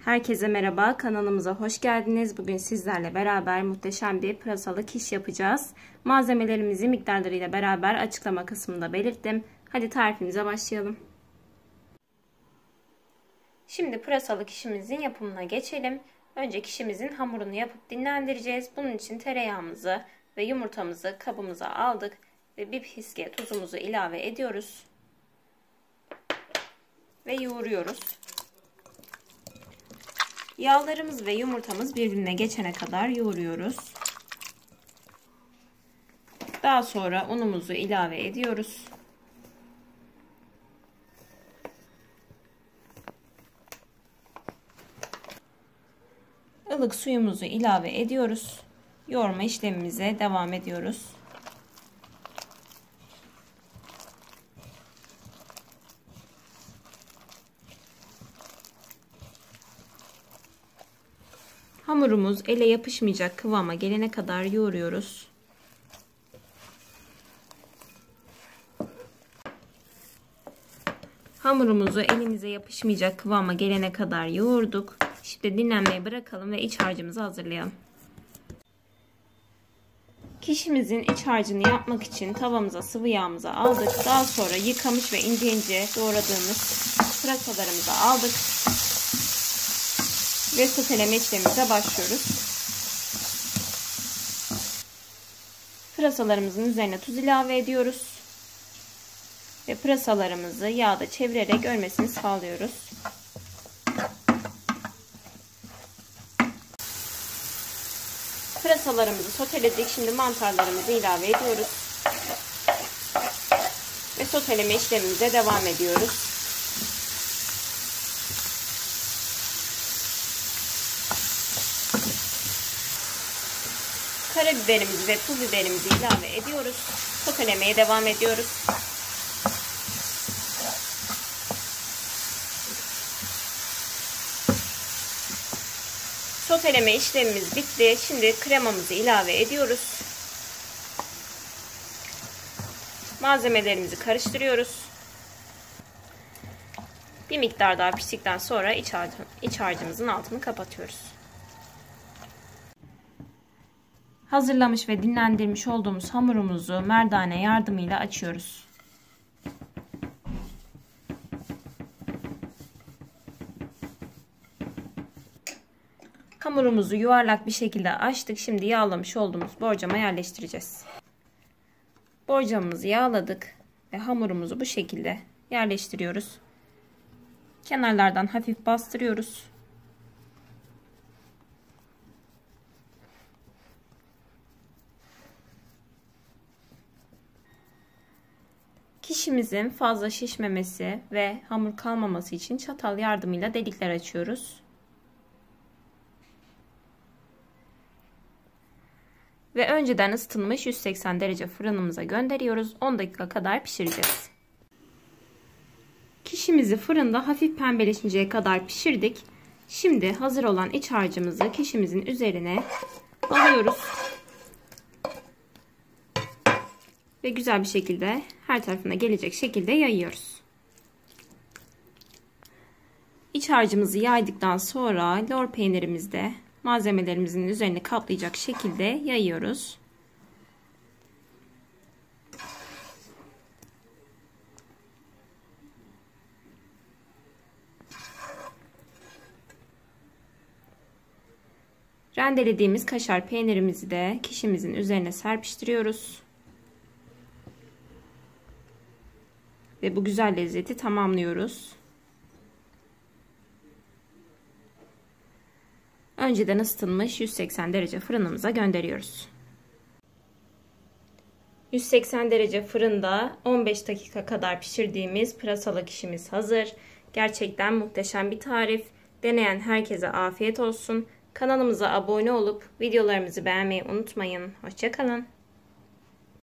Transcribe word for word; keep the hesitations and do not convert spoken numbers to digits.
Herkese merhaba, kanalımıza hoş geldiniz. Bugün sizlerle beraber muhteşem bir pırasalı kiş yapacağız. Malzemelerimizi miktarlarıyla beraber açıklama kısmında belirttim. Hadi tarifimize başlayalım. Şimdi pırasalı kişimizin yapımına geçelim. Önce kişimizin hamurunu yapıp dinlendireceğiz. Bunun için tereyağımızı ve yumurtamızı kabımıza aldık ve bir fiske tuzumuzu ilave ediyoruz. Ve yoğuruyoruz. Yağlarımız ve yumurtamız birbirine geçene kadar yoğuruyoruz. Daha sonra unumuzu ilave ediyoruz. Ilık suyumuzu ilave ediyoruz. Yoğurma işlemimize devam ediyoruz. Hamurumuz ele yapışmayacak kıvama gelene kadar yoğuruyoruz. Hamurumuzu elimize yapışmayacak kıvama gelene kadar yoğurduk. Şimdi dinlenmeye bırakalım ve iç harcımızı hazırlayalım. Kişimizin iç harcını yapmak için tavamıza sıvı yağımızı aldık. Daha sonra yıkamış ve ince ince doğradığımız pırasalarımızı aldık. Ve soteleme işlemimize başlıyoruz. Pırasalarımızın üzerine tuz ilave ediyoruz. Ve pırasalarımızı yağda çevirerek ölmesini sağlıyoruz. Pırasalarımızı soteledik. Şimdi mantarlarımızı ilave ediyoruz. Ve soteleme işlemimize devam ediyoruz. Karabiberimizi ve pul biberimizi ilave ediyoruz. Sotelemeye devam ediyoruz. Soteleme işlemimiz bitti. Şimdi kremamızı ilave ediyoruz. Malzemelerimizi karıştırıyoruz. Bir miktar daha piştikten sonra iç, harcı, iç harcımızın altını kapatıyoruz. Hazırlamış ve dinlendirmiş olduğumuz hamurumuzu merdane yardımıyla açıyoruz. Hamurumuzu yuvarlak bir şekilde açtık. Şimdi yağlamış olduğumuz borcama yerleştireceğiz. Borcamımızı yağladık ve hamurumuzu bu şekilde yerleştiriyoruz. Kenarlardan hafif bastırıyoruz. Kişimizin fazla şişmemesi ve hamur kalmaması için çatal yardımıyla delikler açıyoruz. Ve önceden ısıtılmış yüz seksen derece fırınımıza gönderiyoruz. on dakika kadar pişireceğiz. Kişimizi fırında hafif pembeleşinceye kadar pişirdik. Şimdi hazır olan iç harcımızı kişimizin üzerine alıyoruz. Ve güzel bir şekilde her tarafına gelecek şekilde yayıyoruz. İç harcımızı yaydıktan sonra lor peynirimizi de malzemelerimizin üzerine kaplayacak şekilde yayıyoruz. Rendelediğimiz kaşar peynirimizi de kişimizin üzerine serpiştiriyoruz. Ve bu güzel lezzeti tamamlıyoruz. Önceden ısıtılmış yüz seksen derece fırınımıza gönderiyoruz. yüz seksen derece fırında on beş dakika kadar pişirdiğimiz pırasalı kişimiz hazır. Gerçekten muhteşem bir tarif. Deneyen herkese afiyet olsun. Kanalımıza abone olup videolarımızı beğenmeyi unutmayın. Hoşça kalın.